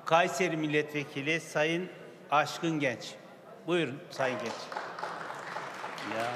Kayseri Milletvekili Sayın Aşkın Genç. Buyurun Sayın Genç. Ya.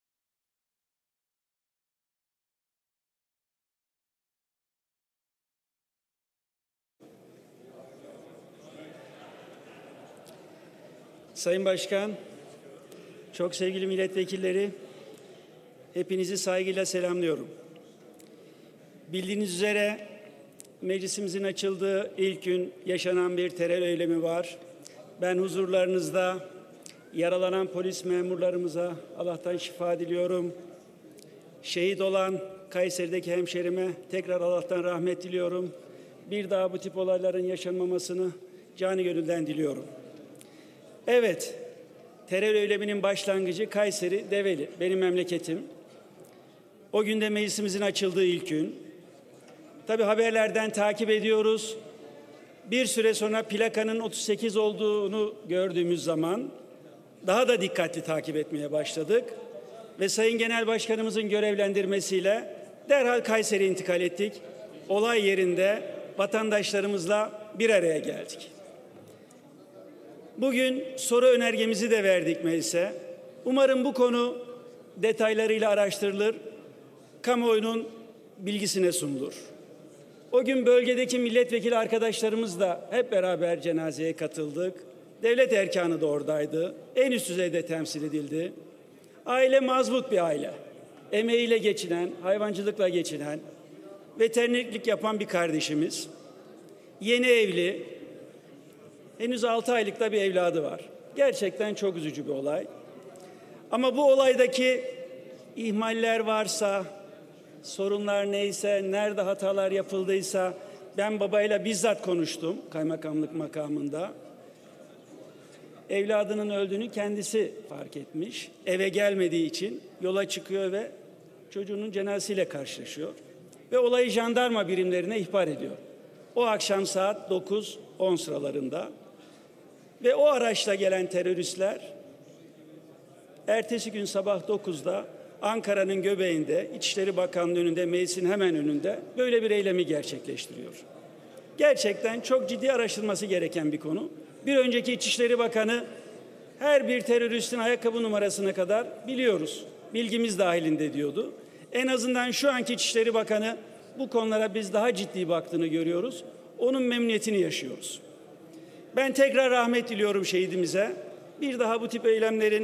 Sayın Başkan, çok sevgili milletvekilleri, hepinizi saygıyla selamlıyorum. Bildiğiniz üzere meclisimizin açıldığı ilk gün yaşanan bir terör eylemi var. Ben huzurlarınızda yaralanan polis memurlarımıza Allah'tan şifa diliyorum. Şehit olan Kayseri'deki hemşerime tekrar Allah'tan rahmet diliyorum. Bir daha bu tip olayların yaşanmamasını canı gönülden diliyorum. Evet, terör eyleminin başlangıcı Kayseri, Develi, benim memleketim. O günde meclisimizin açıldığı ilk gün. Tabii haberlerden takip ediyoruz. Bir süre sonra plakanın 38 olduğunu gördüğümüz zaman daha da dikkatli takip etmeye başladık. Ve Sayın Genel Başkanımızın görevlendirmesiyle derhal Kayseri'ye intikal ettik. Olay yerinde vatandaşlarımızla bir araya geldik. Bugün soru önergemizi de verdik meclise. Umarım bu konu detaylarıyla araştırılır, kamuoyunun bilgisine sunulur. O gün bölgedeki milletvekili arkadaşlarımızla hep beraber cenazeye katıldık. Devlet erkanı da oradaydı. En üst düzeyde temsil edildi. Aile mazbut bir aile. Emeğiyle geçinen, hayvancılıkla geçinen, veterinerlik yapan bir kardeşimiz. Yeni evli, henüz 6 aylıkta bir evladı var. Gerçekten çok üzücü bir olay. Ama bu olaydaki ihmaller varsa, sorunlar neyse, nerede hatalar yapıldıysa, ben babayla bizzat konuştum kaymakamlık makamında. Evladının öldüğünü kendisi fark etmiş. Eve gelmediği için yola çıkıyor ve çocuğunun cenazesiyle karşılaşıyor. Ve olayı jandarma birimlerine ihbar ediyor. O akşam saat 9-10 sıralarında. Ve o araçla gelen teröristler ertesi gün sabah 9'da Ankara'nın göbeğinde, İçişleri Bakanlığı önünde, meclisin hemen önünde böyle bir eylemi gerçekleştiriyor. Gerçekten çok ciddi araştırılması gereken bir konu. Bir önceki İçişleri Bakanı her bir teröristin ayakkabı numarasına kadar biliyoruz. Bilgimiz dahilinde diyordu. En azından şu anki İçişleri Bakanı bu konulara biz daha ciddi baktığını görüyoruz. Onun memnuniyetini yaşıyoruz. Ben tekrar rahmet diliyorum şehidimize. Bir daha bu tip eylemlerin